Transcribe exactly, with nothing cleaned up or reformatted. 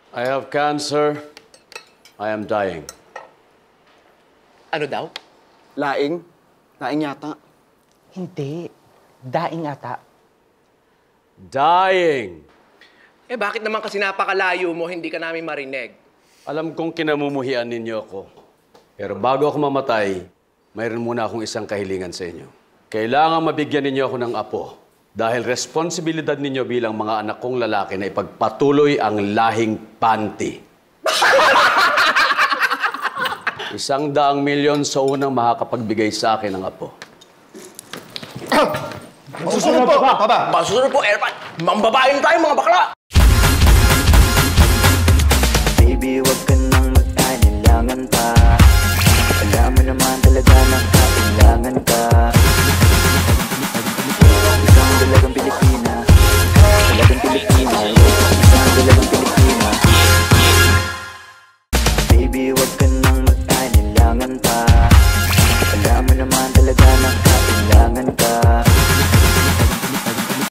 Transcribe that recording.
I have cancer. I am dying. Ano daw? Laing. Laing yata. Hindi. Daing ata. Dying. Eh, bakit naman kasi napakalayo mo, hindi ka namin marinig? Alam kong kinamumuhian ninyo ako. Pero bago ako mamatay, mayroon muna akong isang kahilingan sa inyo. Kailangan mabigyan ninyo ako ng apo. Dahil responsibilidad ninyo bilang mga anak kong lalaki na ipagpatuloy ang lahing Panti. Isang daang milyon sa unang makakapagbigay sa akin ng apo. Masusunod po! Baba! Masusunod po, airpan! Mambabayin tayo, mga bakla! Baby, wag ka nang mag-anilangan pa. Alam mo naman talaga na kailangan ka. Isang dalagang Pilipina. Dalagang Pilipina. Isang dalagang Pilipina. Baby, wag ka nang mag-anilangan pa. Alam mo naman talaga na kailangan ka.